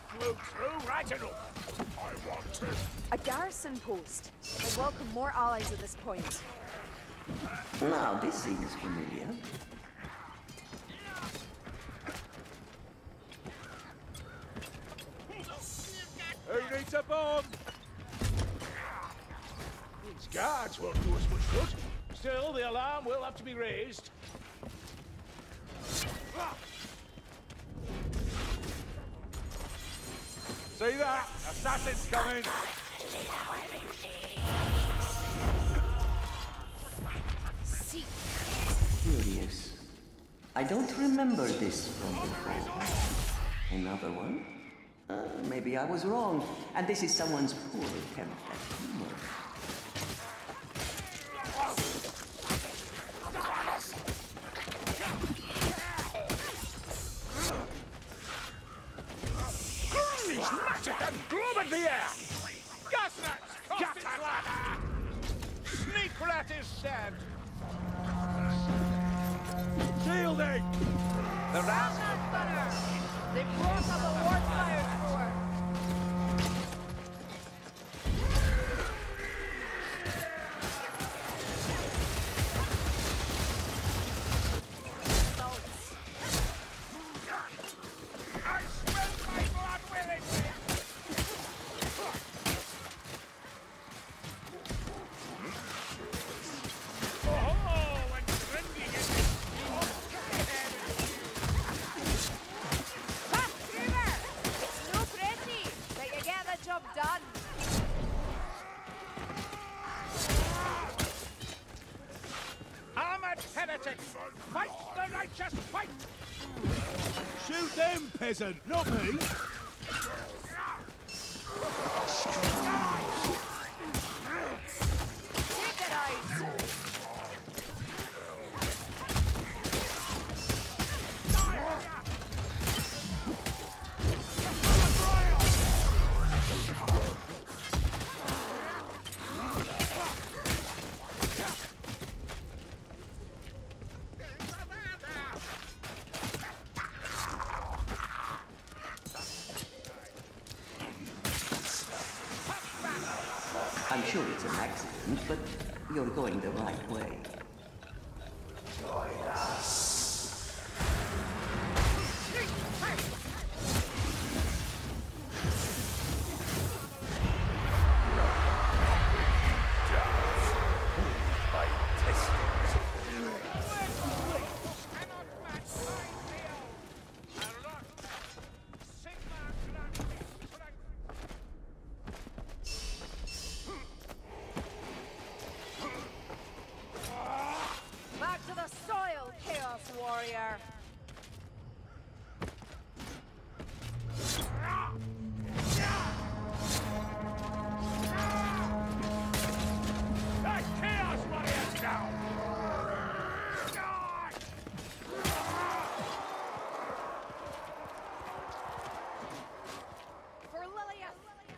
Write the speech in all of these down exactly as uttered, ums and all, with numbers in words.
flew through right enough. I want it. A garrison post. I welcome more allies at this point. Now, this seems familiar. Who needs a bomb? These guards won't do us much good. Still, the alarm will have to be raised. See that? Assassins coming! See. Curious. I don't remember this from before. Another one? Uh, maybe I was wrong, and this is someone's poor attempt at humor. Globe the air! Gasnuts! Gatala! Sneak rat is stabbed! Shielding! The rascal! They brought up a war fire thrower. I smell my blood with it! Oh, and drinking it! Ha! Screamer! It's no pretty, but you get the job done. Armored heretics! Fight the righteous fight! Shoot them, peasant, not me. Take it out. I'm sure it's an accident, but you're going the right way. Back to the soil, Chaos Warrior. That Chaos Warrior's down! For Lilius.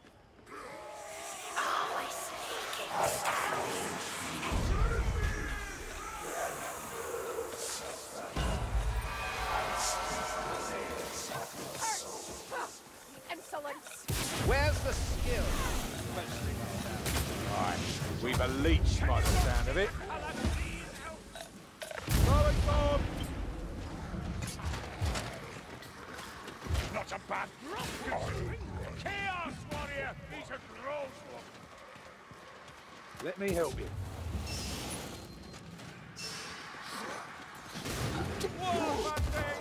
Insolence. Where's the skill? Alright, we've a leech by the sound of it. Rolling bomb! Not a bad drop! Chaos Warrior! He's a gross one! Let me help you. Whoa, Monday!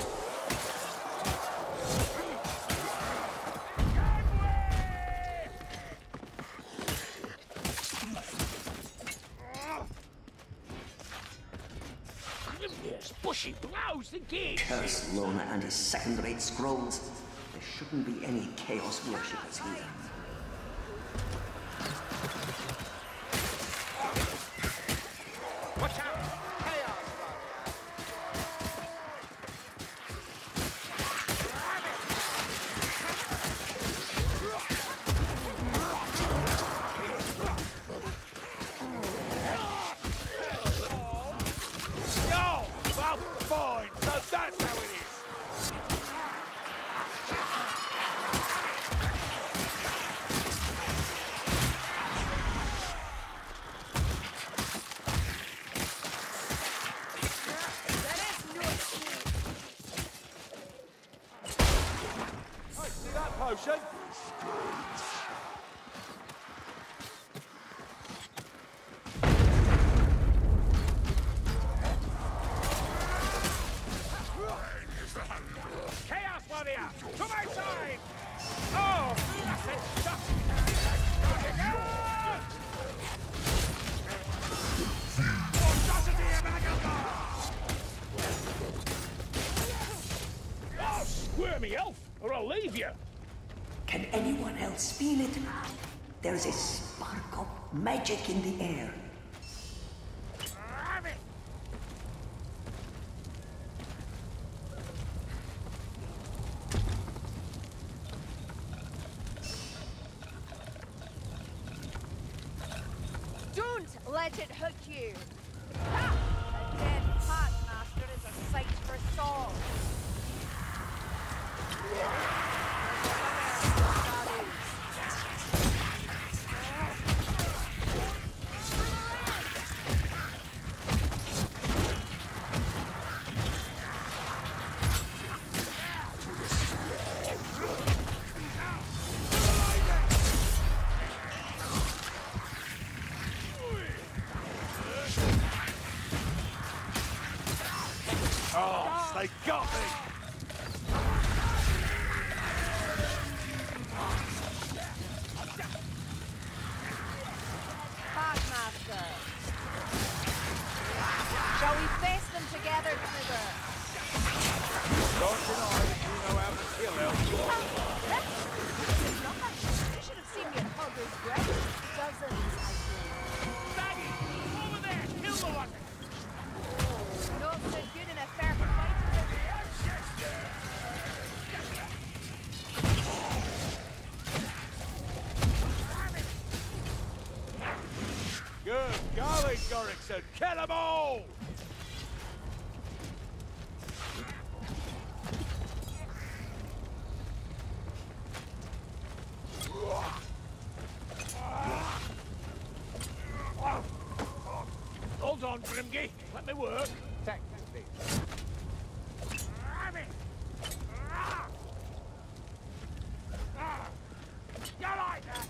Yes, bushy blows the gate. Curse Lona and his second-rate scrolls. There shouldn't be any Chaos worshippers here. Watch out! Chaos! Yo! Well, fine. So that's how it is. Right, see that potion? Chaos Warrior, to my side! Oh, that's it! Stop! Audacity of Agatha! Oh, squirmy elf, or I'll leave you! Can anyone else feel it? There's a spark of magic in the air. Have it! Don't let it hook you. Ha! A dead Packmaster is a sight for swords. Oh, they got me! Packmaster. Shall we face them together, Kruger? Don't deny that you know how to kill elves. You should have seen me at Hogger's grave. Dozens, I think. Maggie, over there! Kill the one! Not so good in a fair fight. Good golly, Gorrickson, kill them all! Hold on, Grimgy. Let me work. Thank you, please. Have it! Ah! Ah! You like that?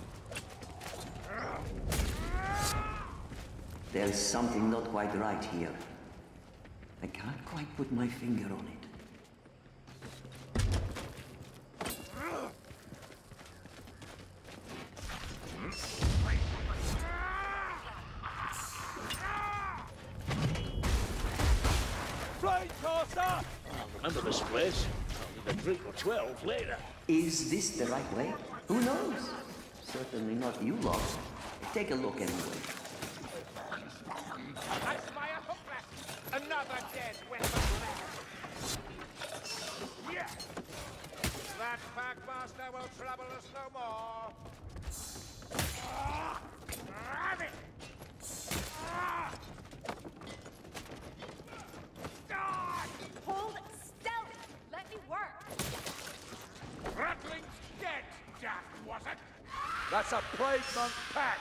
There's something not quite right here. I can't quite put my finger on it. Flame tosser! I remember this place. I'll need a drink or twelve later. Is this the right way? Who knows? Certainly not you lot. Take a look anyway. That's my hooklet. Another dead weapon left. Yeah. That Packmaster will trouble us no more. Ah! Have it! Ah! Ah! Hold still. Let me work. Rattling's dead, Daft, was it? That's a plague monk pack!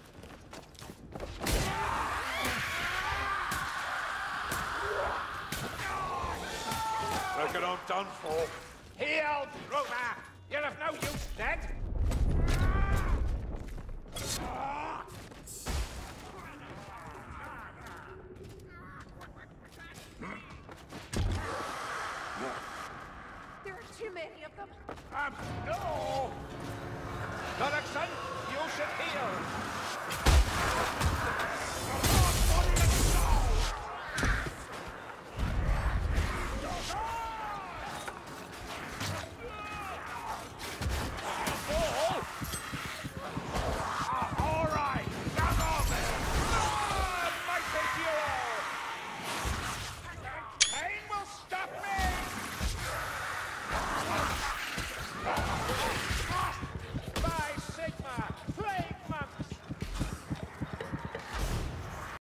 Reckon I'm done for. Heal, Rover! You're of no use dead! There are too many of them. Um, no! Gullickson, you should heal!